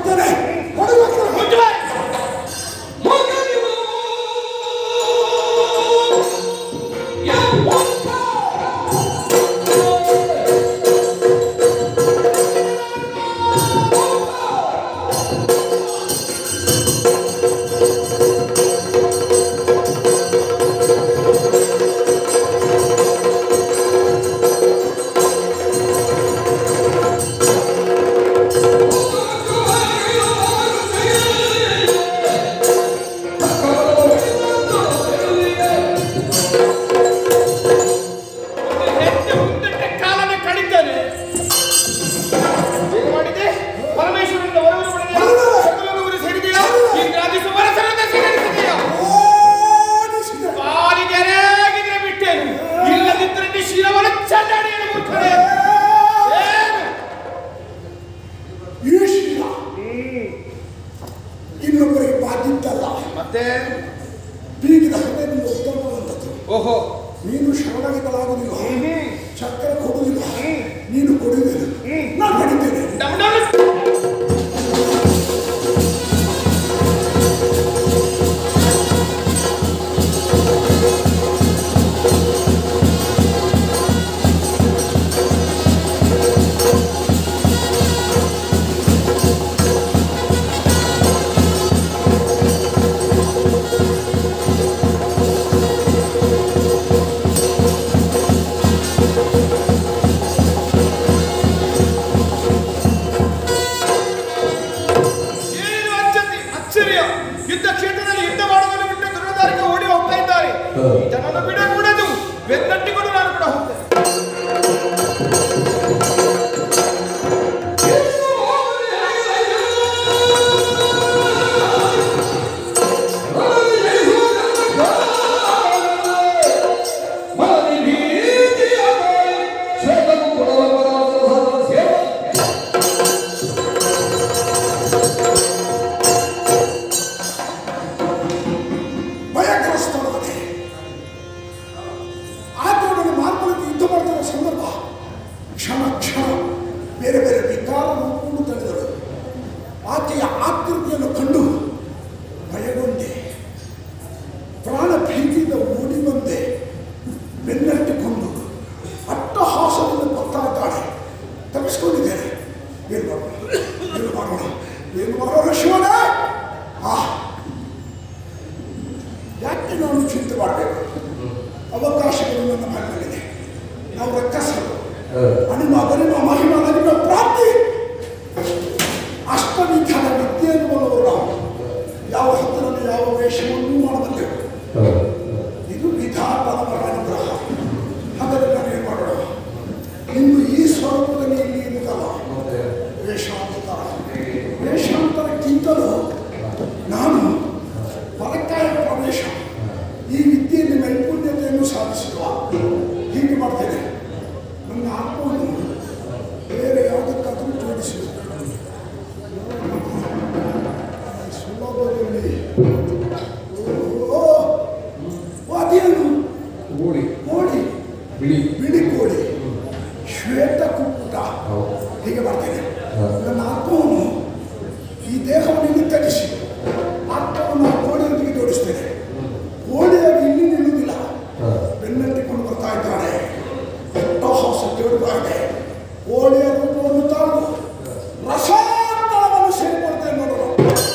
ಕೊಡ್ತೇನೆ. ಇನ್ನೊಬ್ಬರಿಗೆ ಬಾಧಿದ್ದಲ್ಲ, ಮತ್ತೆ ಬೀಗಿದ ಹೃದಯದಿಂದ ಉತ್ತಮವಂಥದ್ದು. ಓಹೋ, ನೀನು ಶರಣಾಗತಲಾಗುವುದಿಲ್ಲ, ಚಕ್ರ ಕೊಡುವುದಿಲ್ಲ, ನೀನು ಕೊಡುವುದಿಲ್ಲ, ನಾನು ಪಡಿದ್ದೇನೆ. ಯುದ್ಧ ಕ್ಷೇತ್ರದಲ್ಲಿ ಯುದ್ಧ ಮಾಡುವುದನ್ನು ಬಿಟ್ಟು ದುರ್ಯೋಧನಕ್ಕೆ ಓಡಿ ಹೋಗ್ತಾ ಇದ್ದಾರೆ. ಇದನ್ನು ಬಿಡಕೂಡದು, ಬೆನ್ನಟ್ಟಿಕೊಂಡು ನಾನು ಕೂಡ ಹೋಗ್ತೇನೆ. ಕ್ಷಣ ಕ್ಷಣ ಬೇರೆ ಬೇರೆ ವಿಕಾರ ರೂಪವನ್ನು ತಳೆದಳು. ಆಕೆಯ ಆಕೃತಿಯನ್ನು ಕಂಡು ಭಯಗೊಂಡೆ, ಪ್ರಾಣ ಭೀತಿಯಿಂದ ಓಡಿ ಬಂದೆ. ಬೆನ್ನಟ್ಟಿಕೊಂಡು ಅಟ್ಟಹಾಸದಿಂದ ಗೊತ್ತಾಗ್ತಾಳೆ. ತಪ್ಪಿಸ್ಕೊಂಡಿದ್ದೇನೆ. ಏನು ಮಾಡೋಣ ಶಿವನೇ? ಯಾಕೆ ನಾನು ಚಿಂತೆ ಮಾಡಬೇಕು? ಅವಕಾಶಗಳು ನನ್ನ ಮನಲ್ಲಿದೆ. ನಾವು ರಕ್ಕಸರು, ಅಣಿಮ ಬರಿಮ ಮಹಿಮ ನದಿಮ ಪ್ರಾಪ್ತಿ ಅಷ್ಟವಿಧಾನ ವಿದ್ಯೆಯನ್ನು ಬಲ್ಲವರು ನಾವು. ಯಾವ ಹತ್ತಿರದಲ್ಲಿ ಯಾವ ವೇಷವನ್ನೂ ಮಾಡಬಲ್ಲೆವು. ಇದು ವಿಧಾನದ ಅನುಗ್ರಹ. ಹಾಗಾದರೆ ನಾನು ಏನು ಮಾಡೋಣ? ಇನ್ನು ಈ ಸ್ವರೂಪದಲ್ಲಿ ಇಲ್ಲಿ ಇರುತ್ತಲ್ಲ ವೇಷಾಂತರಕ್ಕಿಂತಲೂ ನಾನು ಪರಕಾಯ ಪ್ರವೇಶ, ಈ ವಿದ್ಯೆಯಲ್ಲಿ ನೈಪುಣ್ಯತೆಯನ್ನು ಸಾಧಿಸುವ ಹೀಗೆ ಮಾಡ್ತೇನೆ. ನನ್ನ ಆತ್ಮವನ್ನು ಬೇರೆ ಯಾವುದಕ್ಕಾದರೂ ಜೋಡಿಸುವುದು ಸುಲಭದಲ್ಲಿ. ಅದೇನು ಕೋಳಿ, ಬಿಳಿ ಕೋಳಿ, ಶ್ವೇತ ಕುಕ್ಕುಟ, ಹೀಗೆ ಮಾಡ್ತೇನೆ. ನನ್ನ ಆತ್ಮವನ್ನು ಈ ದೇಹವನ್ನು ಇಲ್ಲಿ ತಗ್ಗಿಸಿ ಆತ್ಮವನ್ನು ಆ ಕೋಳಿಯೊಂದಿಗೆ ಜೋಡಿಸ್ತೇನೆ. ಕೋಳಿಯಾಗಿ ಇಲ್ಲಿ ನಿಲ್ಲುವುದಿಲ್ಲ, ಬೆನ್ನಟ್ಟಿಕೊಂಡು ಬರ್ತಾ ಇದ್ದಾಳೆ. ಅಟ್ಟಹಾಸ ಕೇಳುತ್ತಾ ಇದೆ. ಕೋಳಿಯ ರೂಪವನ್ನು ತಾಳು ರಸಾತಳವನ್ನು ಸೇರಿಕೊಳ್ತೇನೆ ನೋಡೋಣ.